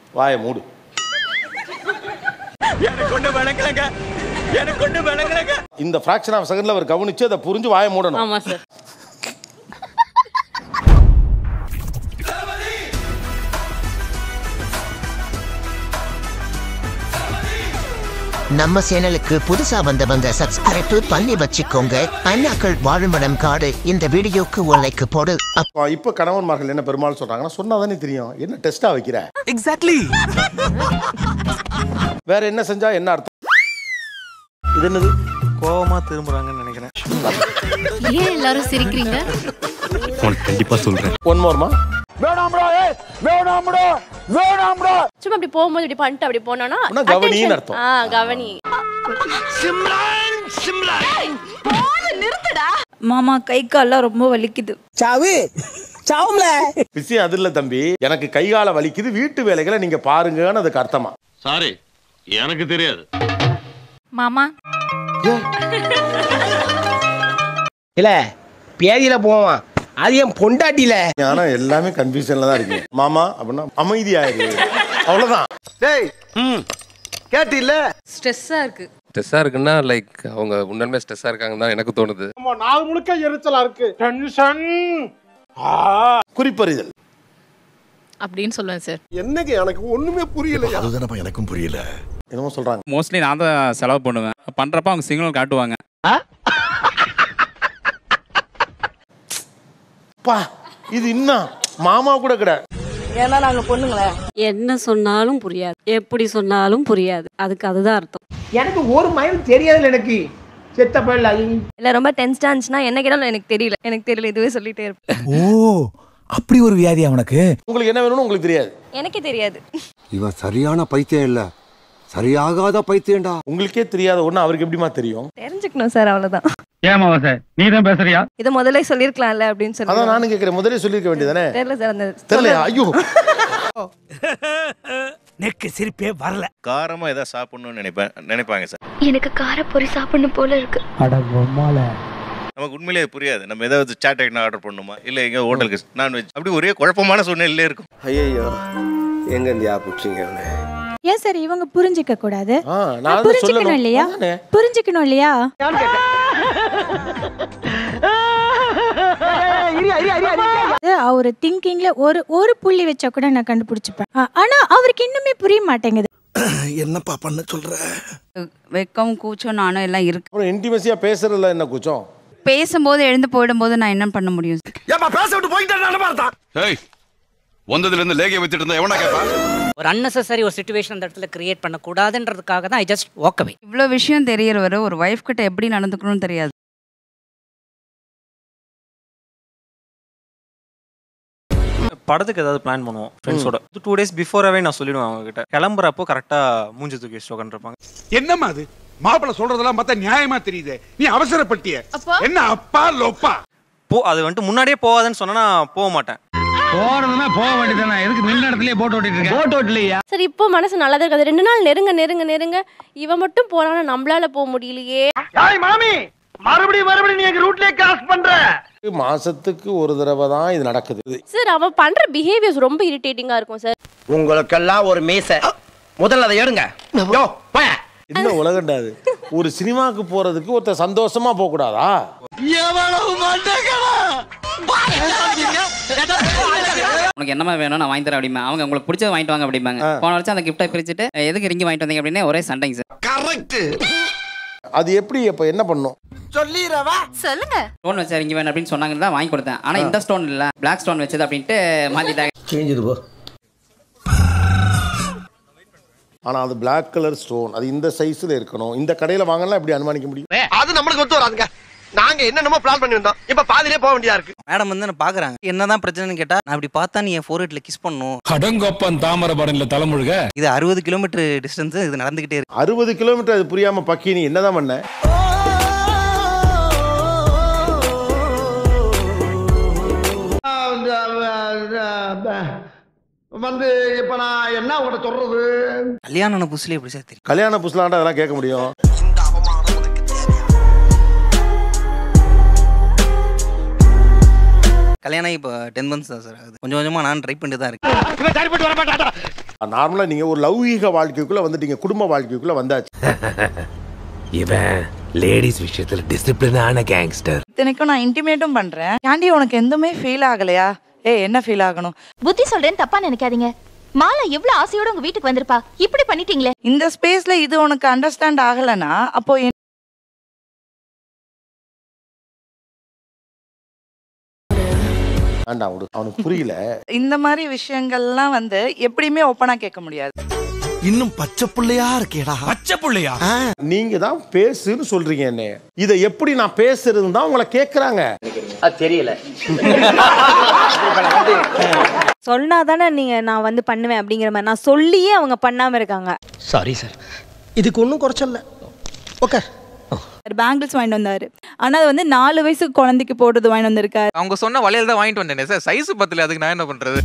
வாயை மூடு. இந்த fraction of செகண்ட்ல அவர் கவனிச்சு அதை புரிஞ்சு வாயை மூடணும். ஆமா சார். நம்ம சேனலுக்கு புதுசா வந்த சப்ஸ்கிரைப் பண்ணி வச்சுக்கோங்க. அண்ணாக்கள் வாழுமடம் காடு. இந்த வீடியோக்கு ஒரு லைக் போடு. இப்ப கணவன்மார்கள் என்ன பெருமாள் சொல்றாங்கன்னா சொன்னாதானே தெரியும். என்ன டெஸ்டா வைக்கிற? எக்ஸாக்ட்லி. வேற என்ன செஞ்சா என்ன அர்த்தம்? இது என்னது? கோவமா திரும்புறாங்கன்னு நினைக்கிறேன். ஏன் எல்லாரும் சிரிக்கிறீங்க? உனக்கு கண்டிப்பா சொல்றேன். ஒன் மோர்மா. வேணாம்டா ஏய் வேணாம்டா வேணாம்டா. சும்மா அப்படி போகும்போது இப்படி பண்ணிட்டு அப்படி போனோம்னா கவனின்னு அர்த்தம். கவனி. சிம்ரன் போடு நிறுத்துடா. மாமா கை கால்லாம் ரொம்ப வலிக்குது. சாவு சாவும்ல. விஷயம் அது இல்ல தம்பி. எனக்கு கை கால வலிக்குது, வீட்டு வேலைகளை நீங்க பாருங்கன்னு அதுக்கு அர்த்தமா? சாரி, எனக்கு தெரியாது. மாமா இல்ல பேதியில போவான். அது என் பொண்டாட்டில. ஆனா எல்லாமே கன்ஃபியூஷன்ல தான் இருக்கு. மாமா அப்படின்னா அமைதியாயிரு, அவ்வளவுதான். டேய் கேட்டில்ல? ஸ்ட்ரெஸ்ஸா இருக்கு. ஸ்ட்ரெஸ்ஸா இருக்குன்னா லைக் அவங்க உண்மையுமே ஸ்ட்ரெஸ்ஸா இருக்காங்கன்னு தான் எனக்கு தோணுது. நாள் முழுக்க எரிச்சலா இருக்கு. டென்ஷன். குறிப்பறிதல் அப்படின்னு சொல்லுவேன் சார். என்னங்க எனக்கு ஒண்ணுமே புரியல. அதுதானப்பா எனக்கும் புரியல. என்னமோ சொல்றாங்க. மோஸ்ட்லி நான் தான் செலவு பண்ணுவேன். பண்றப்ப அவங்க சிக்னல் காட்டுவாங்க. பா இது இன்னும் மாமா கூட கிடையாது. ஏன்னா நாங்க பொண்ணுங்களே. என்ன சொன்னாலும் புரியாது, எப்படி சொன்னாலும் புரியாது. அதுக்கு அதுதான் அர்த்தம். எனக்கு ஒரு மைல் தெரியாதுல. எனக்கு செத்த பையல இல்ல ரொம்ப டென்ஸ்டா இருந்துச்சுன்னா என்ன கேட்டாலும் எனக்கு தெரியல இதுவே சொல்லிட்டே இருப்பேன். ஓ அப்படி ஒரு வியாதி அவனுக்கு. உங்களுக்கு என்ன வேணும்னு உங்களுக்கு தெரியாது. எனக்கே தெரியாது. இவன் சரியான பைத்தியம் இல்ல, சரியாகாத பைத்தியம்டா. உங்களுக்கே தெரியாத ஒண்ணு அவருக்கு எப்படிமா தெரியும்? தெரிஞ்சுக்கணும் சார், அவ்வளவுதான். ஏமாவா சார், நீ தான் பேசுறியா? இத முதல்ல சொல்லிருக்கலாம்ல அப்படின்னு சொல்லி. அதான் நானும் கேக்குறேன். முதல்ல சொல்லிருக்க வேண்டியதானே? தெரியல சார். அந்த தெரியலையா? ஐயோ நெக்கு சிரிப்பே வரல. காரமா ஏதாவது சாப்பிடணும்னு நினைப்பாங்க சார். எனக்கு காரப்பொரி சாப்பிடணும் போல இருக்கு. அட பொம்மால. நமக்கு உண்மையிலேயே புரியாது. நம்ம ஏதாவது சாட் ஐட்டம் ஆர்டர் பண்ணுமா இல்ல எங்க ஹோட்டலுக்கு நான்வெஜ், அப்படி ஒரே குழப்பமான சூழ்நிலையிலே இருக்கும். ஐயோ எங்க இந்தியா புடிச்சீங்க அவனை? ஏன் சார் இவங்க புரிஞ்சிக்க கூடாது? நான் புரிஞ்சிக்கணும் இல்லையா? புரிஞ்சிக்கணும் இல்லையா? அவரு திங்கிங்ல ஒரு புள்ளி வச்சா கூட நான் கண்டுபிடிச்சுப்பேன். ஆனா அவருக்கு இன்னுமே புரிய மாட்டேங்குது. என்னப்பா பண்ண சொல்ற? வெக்கம் கூச்சம் நானும் எல்லாம் இருக்கு. அப்புறம் இன்டிமேசியா பேசுறதுல என்ன கூச்சம்? பேசும்போது எழுந்து போயிடும்போது நான் என்ன பண்ண முடியும்? ஏப்பா பேச விட்டு போயிட்டே நான் பார்த்தா. ஏய் வந்ததுல இருந்து லேகே வச்சிட்டு இருந்தா எவனா கேப்பா? ஒரு அன்னெசரி ஒரு சிச்சுவேஷன் அந்த இடத்துல கிரியேட் பண்ண கூடாதுன்றதுக்காக தான் ஐ ஜஸ்ட் வாக் அவே. இவ்ளோ விஷயம் தெரியற ஒரு வைஃப் கிட்ட எப்படி நடந்துக்கணும்னு தெரியாது. படத்துக்கு ஏதாவது பிளான் பண்ணுவோம் ஃப்ரெண்ட்ஸோட. 2 days பிஃபோராவே நான் சொல்லிடுவேன் அவங்க கிட்ட. கிளம்புறப்போ கரெக்டா மூஞ்சி தூக்கி வச்சு உட்காந்துருப்பாங்க. என்னம்மா அது மாப்பிள்ள சொல்றதெல்லாம் பார்த்தா நியாயமா தெரியுது. நீ அவசரப்பட்டிய என்ன அப்பா லோப்பா? அது வந்துட்டு முன்னாடியே போகாதுன்னு சொன்னா நான் போக மாட்டேன். போறதுனா போக வேண்டியதானே. எதுக்கு நின்ன இடத்துலயே போட்டு ஓட்டிட்டு இருக்க? போட்டு ஓட்டலையா? சரி இப்போ மனசு நல்லதா இருக்காது. 2 நாள் நெருங்க இவன் மட்டும் போறானா நம்மளால போக முடியலையே. ஏய் மாமி மறுபடியும் நீ எங்க ரூட்லயே கிராஸ் பண்ற. மாசத்துக்கு ஒரு தடவை தான் இது நடக்குது. சார் அவன் பண்ற பிஹேவியர்ஸ் ரொம்ப இரிட்டேட்டிங்கா இருக்கும் சார். உங்களுக்கெல்லாம் ஒரு மீசை. முதல்ல அதை எடுங்க. யோ போய். என்ன உலகண்டாது? ஒரு சினிமாக்கு போறதுக்கு ஒருத்தர் சந்தோஷமா போக கூடாதா? எவ்வளவு மாட்டேங்கடா. உனக்கு என்னமா வேணும் நான் வாங்கி தரேன் அப்படிமா. அவங்க உங்களுக்கு பிடிச்சத வாங்கிட்டு வாங்க அப்படிம்பாங்க. போன வருஷம் அந்த கிஃப்ட்டை பிரிச்சுட்டு எதுக்கு ரிங்கி வாங்கிட்டு வந்தீங்க அப்படின்னு ஒரே சண்டைங்க சார். கரெக்ட். அது எப்படி அப்ப என்ன பண்ணும்? சொல்லிரவா? சொல்லுங்க. ஸ்டோன் வச்ச ரிங்கி வேணும் அப்படின்னு சொன்னாங்கன்னு தான் வாங்கி கொடுத்தேன். ஆனா இந்த ஸ்டோன் இல்ல, பிளாக் ஸ்டோன் வச்சது அப்படின்ட்டு மாத்திட்டாங்க. சேஞ்சுது போ. ஆனா அது பிளாக் கலர் ஸ்டோன், அது இந்த சைஸ்ல இருக்கணும். இந்த கடையில வாங்கலாம் எப்படி அனுமானிக்க முடியும்? அது நம்மளுக்கு ஒத்து வராதுங்க. நாங்க என்னென்னமோ பிளான் பண்ணி வந்தோம். இப்ப பாதியிலே போக வேண்டியதா இருக்கு. மேடம் வந்து என்ன பாக்குறாங்க. என்னதான் பிரச்சனைன்னு கேட்டா நான் அப்படி பார்த்தா நீ என் ஃபோர்ஹெட்ல கிஸ் பண்ணணும். அடங்கப்பன் தாமரபரணில தலைமுழுக. இது 60 கிலோமீட்டர் டிஸ்டன்ஸ் இது நடந்துகிட்டே இருக்கு. 60 கிலோமீட்டர் அது புரியாம பக்கி நீ என்னதான் பண்ண? வந்து இப்ப நான் என்ன உங்கள்ட்ட சொல்றது? கல்யாண புதுசுல எப்படி சார் தெரியும்? கல்யாண புதுசுலாண்டா அதெல்லாம் கேட்க முடியும்? கல்யாணம் இப்போ 10 months தான் சார் ஆகுது. கொஞ்சம் கொஞ்சமா நான் ட்ரை பண்ணிட்டு தான் இருக்கேன். நார்மலா நீங்க ஒரு லௌகீக வாழ்க்கைக்குள்ள வந்துட்டீங்க, குடும்ப வாழ்க்கைக்குள்ள வந்தாச்சு. இவன் லேடிஸ் விஷயத்துல டிசிப்ளினான கேங்ஸ்டர். இத்தனைக்கும் நான் இன்டிமேட்டும் பண்றேன். ஆண்டி உனக்கு எதுவுமே ஃபீல் ஆகலையா? என்ன ஃபீல் ஆகணும்? புத்தி சொல்றேன்னு தப்பா நினைக்காதீங்க. மாலா எவ்வளவு ஆசையோட உங்க வீட்டுக்கு வந்திருப்பா, இப்படி பண்ணிட்டீங்களே. இந்த ஸ்பேஸ்ல இது உனக்கு அண்டர்ஸ்டாண்ட் ஆகலனா அப்போ அவனுக்கு புரியல. இந்த மாதிரி விஷயங்கள்லாம் வந்து எப்படியுமே ஓப்பனா கேட்க முடியாது. இன்னும் பச்சை புள்ளையா இருக்கேடா. பச்சை புள்ளையா? நீங்க தான் பேசுன்னு சொல்றீங்க. என்ன இதை எப்படி நான் பேசுறதுன்னு தான் உங்களை கேட்கறாங்க. தெரியல. சொன்னாதானே நீங்க நான் வந்து பண்ணுவேன் அப்படிங்கிற மாதிரி நான் சொல்லியே அவங்க பண்ணாம இருக்காங்க. சாரி சார், இதுக்கு ஒன்றும் குறைச்சல. ஓகே. பேங்கிள்ஸ் வாங்கிட்டு வந்தாரு. ஆனா அது வந்து 4 வயசு குழந்தைக்கு போடுறது வாங்கிட்டு வந்திருக்காரு. அவங்க சொன்ன வளையல் தான் வாங்கிட்டு வந்தேன் சார். சைஸ் பத்தல, அதுக்கு நான் என்ன பண்றது?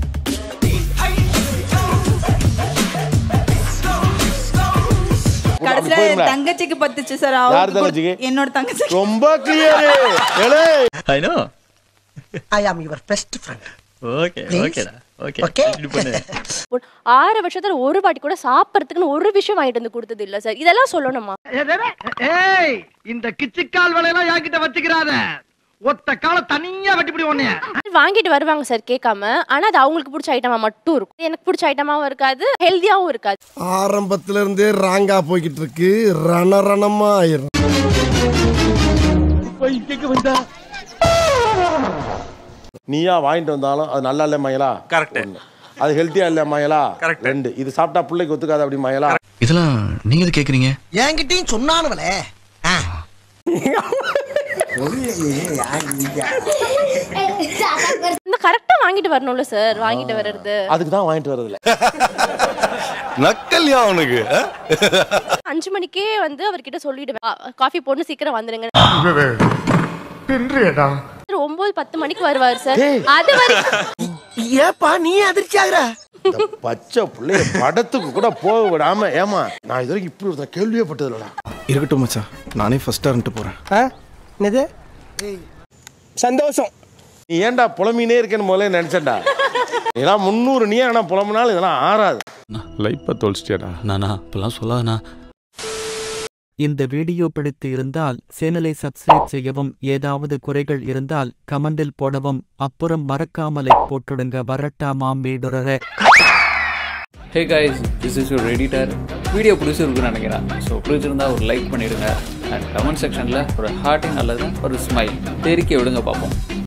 கடைசில தங்கச்சிக்கு பத்துச்சு சார். என்னோட தங்கச்சி. ரொம்ப clear. I know. I am your best friend. Okay ஓகேடா. ஓகே. இது பண்ணு. 6 வருஷத்துல ஒரு வாட்டி கூட சாப்பிடுறதுக்குன்னு ஒரு விஷயம் வாங்கிட்டு வந்து கொடுத்தது இல்ல சார். இதெல்லாம் சொல்லணுமா? ஏய், இந்த கிச்சிக்கால் வலையெல்லாம் யாக்கிட்ட வச்சுக்கிறாத. ஒத்த கால தனியா வெட்டிப்படி ஒண்ணே. வாங்கிட்டு வருவாங்க சார் கேட்காம. ஆனா அது அவங்களுக்கு பிடிச்ச ஐட்டமா மட்டும் இருக்கும். எனக்கு பிடிச்ச ஐட்டமாவும் இருக்காது, ஹெல்தியாவும் இருக்காது. ஆரம்பத்துல இருந்தே ராங்கா போய்கிட்டு இருக்கு. ரணரணமா ஆயிரும். நீயா வாங்கிட்டு வந்தாலும் அது நல்லா இல்ல மயலா. கரெக்ட். அது ஹெல்த்தியா இல்ல மயலா. 2 இது சாப்பிட்டா பிள்ளைக்கு ஒத்துக்காது அப்படி மயலா. இதெல்லாம் நீங்க எது கேக்குறீங்க? என்கிட்டயும் சொன்னானுவலே. இந்த கரெக்டா வாங்கிட்டு வரணும்ல சார். வாங்கிட்டு வர்றது அதுக்கு தான் வாங்கிட்டு வரது இல்ல. நக்கல்யா அவனுக்கு. 5 மணிக்கே வந்து அவர்கிட்ட சொல்லிடுவேன், காஃபி போட்டு சீக்கிரம் வந்துடுங்க. 9-10 மணிக்கு வருவார் சார். அது வரைக்கும் ஏப்பா நீ அதிர்ச்சி ஆகுற? பச்சை பிள்ளைய படத்துக்கு கூட போக விடாம ஏமா நான் இது வரைக்கும் இப்படி ஒரு கேள்வியே பட்டதில்ல. இருக்கட்டும் மச்சான், நானே ஃபர்ஸ்ட் டர்ன்ட்டு போறேன். என்னது சந்தோஷம். நீ ஏன்டா புலம்பினே இருக்கேன்னு முதல்ல நினைச்சேன்டா. இதெல்லாம் 300 நீ ஆனா புலம்பினாலும் இதெல்லாம் ஆறாது. லைஃப்பை தொலைச்சிட்டியாடா. நானா இப்பெல்லாம் சொல்லாதண்ணா. இந்த வீடியோ பிடித்து இருந்தால் சேனலை சப்ஸ்கிரைப் செய்யவும், ஏதாவது குறைகள் இருந்தால் கமெண்டில் போடவும், அப்புறம் மறக்காமலை போட்டுடுங்க. வரட்டாமாம் வீடுறே. Hey guys, this is your editor. Video பிடிச்சிருக்குன்னு நினைக்கிறேன். ஸோ பிடிச்சிருந்தா ஒரு லைக் பண்ணிவிடுங்க. அண்ட் கமெண்ட் செக்ஷனில் ஒரு ஹார்ட்டிங் அல்லது ஒரு ஸ்மைல் தெரிக்க விடுங்க பார்ப்போம்.